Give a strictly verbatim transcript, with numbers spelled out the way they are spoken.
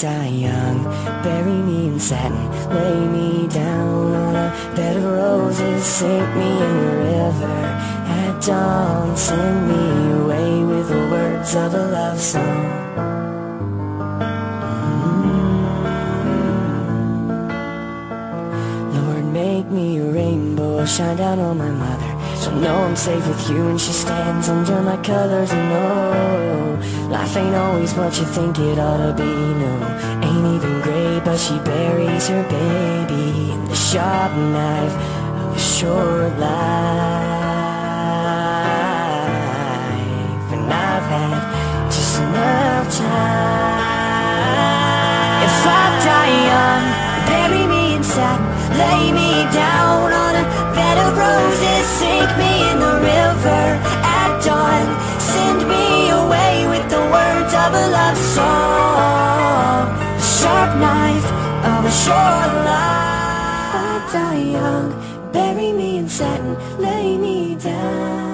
die young, bury me in satin, lay me down on a bed of roses, sink me in the river at dawn, send me away with the words of a love song. mm-hmm. Lord, make me a rainbow, shine down on my mother, she'll know I'm safe with you when she stands under my colors. And no, life ain't always what you think it ought to be, no, ain't even great, but she buries her baby in the sharp knife of a short life. And I've had just enough time. If I die young, bury me in satin, lay me down on a bed of roses, sink me in the river at dawn, send me away with the words of a love song. The sharp knife of a short life. If I die young, bury me in satin, lay me down.